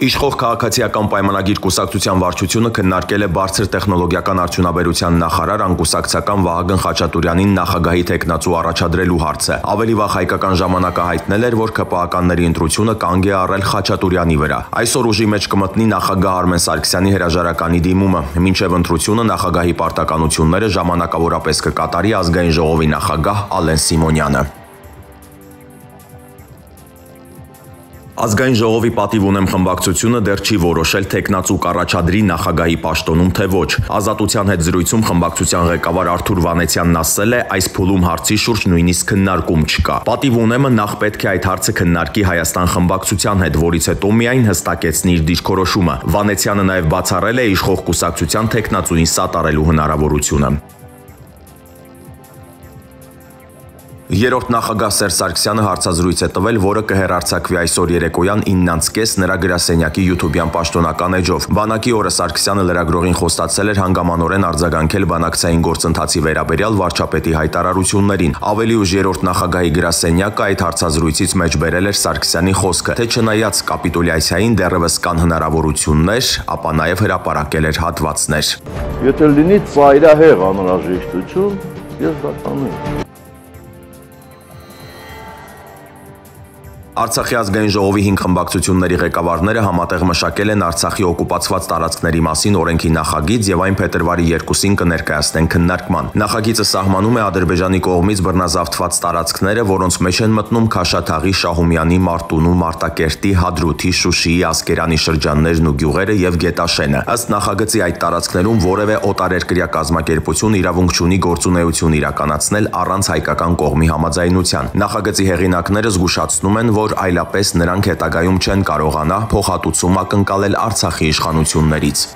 Իշխող քաղաքացիական պայմանագիր կուսակցության վարչությունը քննարկել է բարձր տեխնոլոգիական արդյունաբերության նախարար անկուսակցական Վահագն Խաչատուրյանին նախագահի թեկնածու առաջադրելու հարցը։ Ավելի վաղ հայկական ժամանակը հայտնել էր, որ ԿՊԱ-կանների ընտրությունը կանգ է առել Խաչատուրյանի վրա։ Այսօր ուժի մեջ կմտնի նախագահ Արմեն Սարգսյանի հրաժարականի դիմումը։ Մինչև ընտրությունը նախագահի պարտականությունները ժամանակավորապես կկատարի ազգային ժողովի նախագահ Ալեն Սիմոնյանը։ Ազգային ժողովի պատիվ ունեմ խմբակցությունը դեռ չի որոշել թեկնածու կառաջադրի նախագահի պաշտոնում թե ոչ։ Ազատության հետ զրույցում խմբակցության ղեկավար Արթուր Վանեցյանն ասել է, այս փուլում հարցի շուրջ նույնիսկ քննարկում չկա։ Պատիվ ունեմը նախ պետք է այդ հարցը քննարկի Հայաստան խմբակցության հետ, որից հետո միայն հստակեցնի իր դիրքորոշումը։ Վանեցյանը նաև բացառել է իշխող կուսակցության թեկնածուին սատարելու հնարավորությունը։ Երրորդ նախագահ Սերժ Սարգսյանը հարցազրույց է տվել, որը կհեռարձակվի այսօր երեկոյան 9:30 նրա գրասենյակի YouTube-յան պաշտոնական էջով։ Բանակի օրը Սարգսյանը լրագրողին խոստացել էր հանգամանորեն արձագանքել բանակցային գործընթացի վերաբերյալ վարչապետի հայտարարություններին։ Ավելի ուշ երրորդ նախագահի գրասենյակը այդ հարցազրույցից մեջ բերել էր Սարգսյանի խոսքը, թե չնայած կապիտուլյացիային դեռևս կան հնարավորություններ, ապա նաև հրապարակել էր հատվածներ։ Եթե լինի ծայրահեղ անհրաժեշտություն, ես դա կանեմ։ Արցախի ազգային ժողովի 5 խմբակցությունների ղեկավարները համատեղ մշակել են Արցախի օկուպացված տարածքների մասին օրենքի նախագիծ եւ այն փետրվարի 2-ին կներկայացնեն քննարկման։ Նախագիծը սահմանում է Ադրբեջանի կողմից բռնազավթված տարածքները, որոնց մեջ են մտնում Քաշաթաղի, Շահումյանի, Մարտունու, Մարտակերտի, Հադրութի, Շուշիի, Ասկերանի շրջաններն ու գյուղերը եւ Գետաշենը։ Ըստ նախագծի այդ տարածքներում որևէ օտարերկրյա կազմակերպություն իրավունք չունի գործունեություն իրականացնել առանց հայկական կողմի համաձայնության։ Նախագծի հեղինակները զգուշացնում են, որ այլապես նրանք հետագայում չեն կարողանա փոխհատուցում ակնկալել Արցախի իշխանություններից։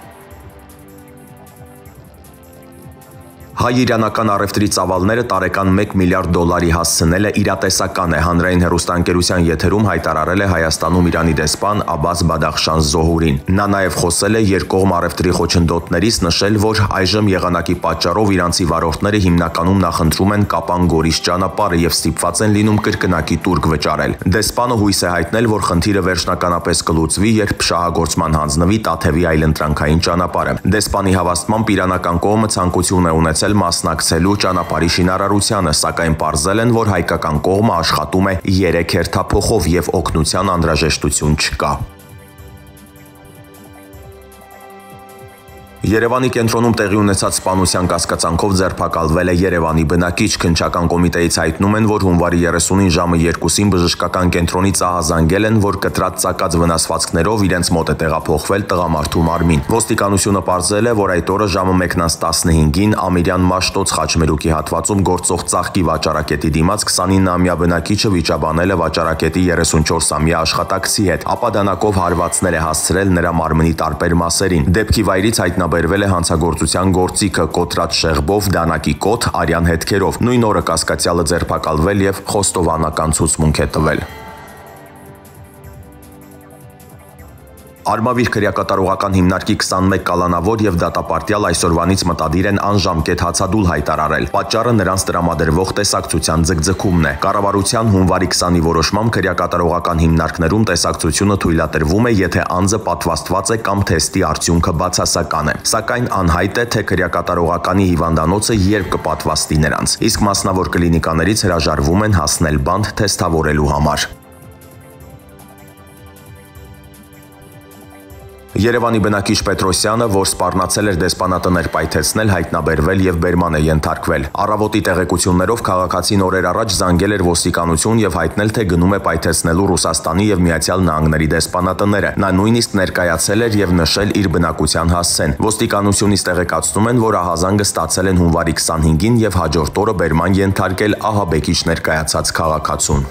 Հայ-իրանական առևտրի ծավալները տարեկան $1 միլիարդ հասցնելը իրատեսական է, հանրային հեռուստաընկերության եթերում հայտարարել է Հայաստանում Իրանի դեսպան Աբբաս Բադախշան Զոհուրին։ Նա նաև խոսել է երկկողմ առևտրի խոչընդոտներից, նշել, որ այժմ եղանակի պատճառով իրանցի վարորդները հիմնականում նախընտրում են Կապան-Գորիս ճանապարհը եւ ստիպված են լինում կրկնակի տուրք վճարել։ Դեսպանը հույս է հայտնել, որ խնդիրը վերջնականապես կլուծվի, երբ շահագործման հանձնվի Տաթևի այլընտրանքային ճանապարհը։ Դեսպանի հավաստմամբ իրանական կողմը ցանկություն է ունեցել մասնակցելու ճանապարհի շինարարությանը, սակայն պարզել են, որ հայկական կողմը աշխատում է 3 հերթափոխով եւ օգնության անհրաժեշտություն չկա։ Երևանի կենտրոնում տեղի ունեցած սպանության կասկածանքով ձերբակալվել է Երևանի բնակիչ։ Քննչական կոմիտեից հայտնում են, որ հունվարի 30-ին ժամը 2-ին բժշկական կենտրոնից ահազանգել են, որ կտրած ծակած վնասվածքներով իրենց մոտ է տեղափոխվել տղամարդու մարմին։ Ոստիկանությունը պարզել է, որ այդ օրը ժամը 1:15-ին Ամիրյան Մաշտոց խաչմերուկի հատվածում գործող ծաղկի վաճառակետի դիմաց 29-ամյա բնակիչը վիճաբանել է վաճառակետի 34-ամյա աշխատակցի հետ, ապա դանակով հարվածներ է հասցրել նրա մարմնի տարբեր մասերին։ Դեպքի վայրից հայտնաբերվել է հանցագործության գործիքը կոտրած շեղբով, դանակի կոթ, արյան հետքերով։ Նույն օրը կասկածյալը ձերբակալվել եւ խոստովանական ցուցմունք է տվել։ Արմավիր քրեակատարողական հիմնարկի 21 կալանավոր եւ դատապարտյալ այսօրվանից մտադիր են անժամկետ հացադուլ հայտարարել։ Պատճառը նրանց տրամադրվող տեսակցության ձգձգումն է։ Կառավարության հունվարի 20-ի որոշմամբ քրեակատարողական հիմնարկներում տեսակցությունը թույլատրվում է, եթե անձը պատվաստված է կամ թեստի արդյունքը բացասական է։ Սակայն անհայտ է, թե քրեակատարողականի հիվանդանոցը երբ կպատվաստի նրանց։ Իսկ մասնավոր կլինիկաներից հրաժարվում են հասնել բանտ թեստավորելու համար։ Երևանի բնակիչ Պետրոսյանը, որ սպառնացել էր դեսպանատներ պայթեցնել, հայտնաբերվել եւ բերման է ենթարկվել։ Առավոտի տեղեկություններով քաղաքացին օրեր առաջ զանգել էր ոստիկանություն եւ հայտնել, թե գնում է պայթեցնելու Ռուսաստանի եւ Միացյալ Նահանգների դեսպանատները։ Նա նույնիսկ ներկայացել էր եւ նշել իր բնակության հասցեն։ Ոստիկանությունից տեղեկացնում են, որ ահազանգը ստացել են հունվարի 25-ին եւ հաջորդ օրը բերման ենթարկել ահաբեկիչ ներկայացած քաղաքացուն։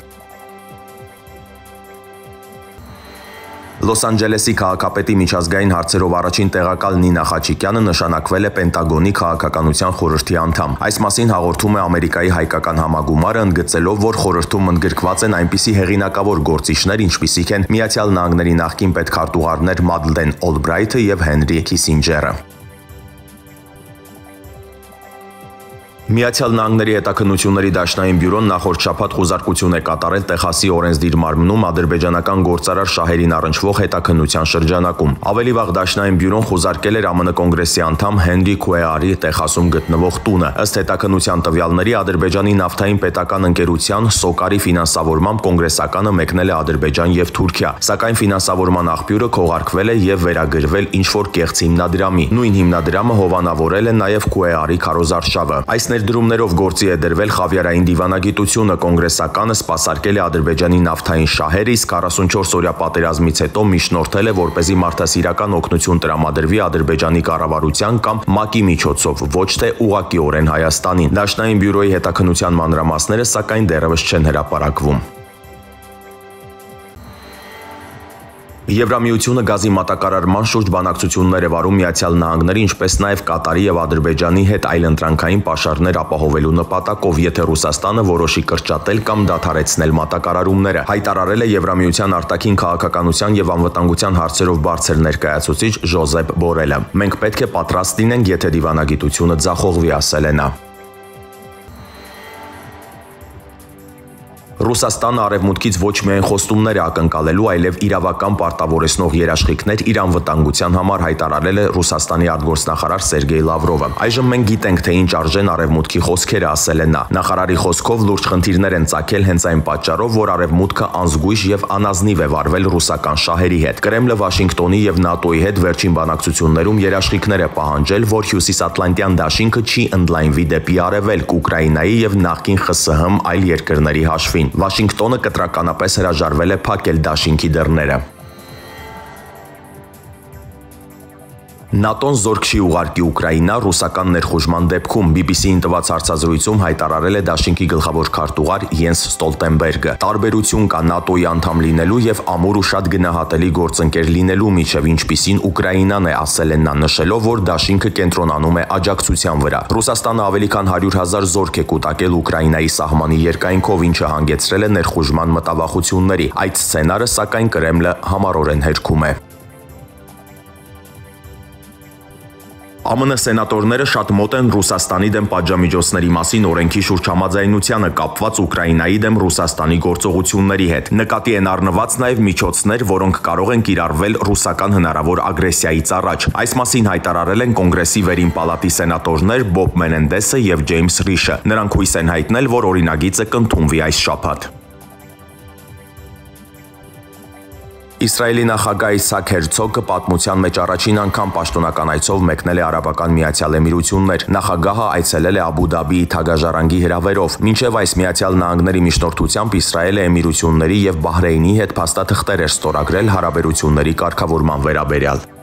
Լոս Անջելեսի քաղաքապետի միջազգային հարցերով առաջին տեղակալ Նինա Խաչիկյանը նշանակվել է Պենտագոնի քաղաքականության խորհրդի անդամ։ Այս մասին հաղորդում է Ամերիկայի հայկական համագումարը, ընդգծելով, որ խորհրդում ընդգրկված են այնպիսի հեղինակավոր գործիչներ, ինչպիսիք են Միացյալ Նահանգների նախկին պետքարտուղարներ Մադլեն Օլբրայթը եւ Հենրի Քիսինջերը։ Միացյալ Նահանգների հետաքննությունների դաշնային բյուրոն նախորդ շաբաթ խուզարկություն է կատարել Տեխասի օրենսդիր մարմնում ադրբեջանական գործարար շահերին առնչվող հետաքննության շրջանակում։ Ավելի վաղ դաշնային բյուրոն խուզարկել էր ԱՄՆ կոնգրեսի անդամ Հենրի Քուեարի Տեխասում գտնվող տունը։ Ըստ հետաքննության տվյալների Ադրբեջանի նավթային պետական ընկերության Սոկարի ֆինանսավորմամբ կոնգրեսականը մեկնել է Ադրբեջան եւ Թուրքիա, սակայն ֆինանսավորման աղբյուրը քողարկվել է եւ վերագրվել ինչ-որ կեղծ հիմնադրամի։ Նույն հիմնադրամը հովանավորել է նաեւ Քուեարի քարոզարշավը։ Այս ներդրումներով գործի է դրվել խավիարային դիվանագիտությունը, կոնգրեսականը սպասարկել է Ադրբեջանի նավթային շահերը, իսկ 44 օրյա պատերազմից հետո միջնորդել է, որպեսզի մարդասիրական օգնություն տրամադրվի Ադրբեջանի կառավարության կամ ՄԱԿ-ի միջոցով, ոչ թե ուղղակիորեն Հայաստանին։ Դաշնային բյուրոյի հետաքննության մանրամասները սակայն դեռևս չեն հրապարակվում։ Եվրամիությունը գազի մատակարարման շուրջ բանակցություններ է վարում Միացյալ Նահանգների, ինչպես նաև Կատարի եւ Ադրբեջանի հետ այլընտրանքային պաշարներ ապահովելու նպատակով, եթե Ռուսաստանը որոշի կրճատել կամ դադարեցնել մատակարարումները, հայտարարել է Եվրամիության արտաքին քաղաքականության եւ անվտանգության հարցերով բարձր ներկայացուցիչ Ժոզեփ Բորելը։ Մենք պետք է պատրաստ լինենք, եթե դիվանագիտությունը ձախողվի, ասել է նա։ Ռուսաստանը արևմուտքից ոչ միայն խոստումներ է ակնկալելու, այլև իրավական պարտավորեցնող երաշխիքներ իր անվտանգության համար, հայտարարել է Ռուսաստանի արտգործնախարար Սերգեյ Լավրովը։ Այժմ մենք գիտենք, թե ինչ արժեն արևմուտքի խոսքերը, ասել է նա։ Նախարարի խոսքով լուրջ խնդիրներ են ծագել հենց այն պատճառով, որ արևմուտքը անզգույշ եւ անազնիվ է վարվել ռուսական շահերի հետ։ Կրեմլը Վաշինգտոնի եւ ՆԱՏՕ-ի հետ վերջին բանակցություններում երաշխիքներ է պահանջել, որ Հյուսիսատլանտյան դաշինքը չի ընդլայնվի դեպի արևելք, Ուկրաինայի եւ նախկին ԽՍՀՄ այլ երկրների հաշվին։ Վաշինգտոնը կտրականապես հրաժարվել է փակել դաշինքի դռները։ ՆԱՏՕ-ն զորք չի ուղարկի Ուկրաինա ռուսական ներխուժման դեպքում, BBC-ին տված հարցազրույցում հայտարարել է դաշինքի գլխավոր քարտուղար Յենս Ստոլտենբերգը։ Տարբերություն կա ՆԱՏՕ-ի անդամ լինելու եւ ամուր ու շատ գնահատելի գործընկեր լինելու միջև, ինչպիսին Ուկրաինան է, ասել է նա, նշելով, որ դաշինքը կենտրոնանում է աջակցության վրա։ Ռուսաստանը ավելի քան 100,000 զորք է կուտակել Ուկրաինայի սահմանի երկայնքով, ինչը հանգեցրել է ներխուժման մտավախությունների։ Այդ սցենարը, սակայն, Կրեմլը համառորեն հերքում է։ ԱՄՆ սենատորները շատ մոտ են Ռուսաստանի դեմ պատժամիջոցների մասին օրենքի շուրջ համաձայնությանը կապված Ուկրաինայի դեմ Ռուսաստանի գործողությունների հետ։ Նկատի են առնված նաև միջոցներ, որոնք կարող են կիրառվել ռուսական հնարավոր ագրեսիայից առաջ։ Այս մասին հայտարարել են Կոնգրեսի վերին պալատի սենատորներ Բոբ Մենենդեսը եւ Ջեյմս Ռիշը։ Նրանք հույս են հայտնել, որ օրինագիծը կընդունվի այս շաբաթ։ Իսրայելի նախագահ Իսահակ Հերցոգը պատմության մեջ առաջին անգամ պաշտոնական այցով մեկնել է Արաբական Միացյալ Էմիրություններ։ Նախագահը այցելել է Աբու Դաբիի թագաժարանգի հրավերով։ Մինչև այս Միացյալ Նահանգների միջնորդությամբ Իսրայելը Էմիրությունների եւ Բահրեյնի հետ փաստաթղթեր էր ստորագրել հարաբերությունների կարգավորման վերաբերյալ։